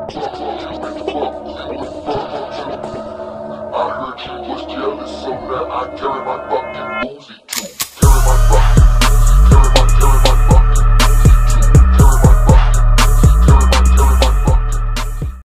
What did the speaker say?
I heard you was jealous, so now I carry my fucking Uzi.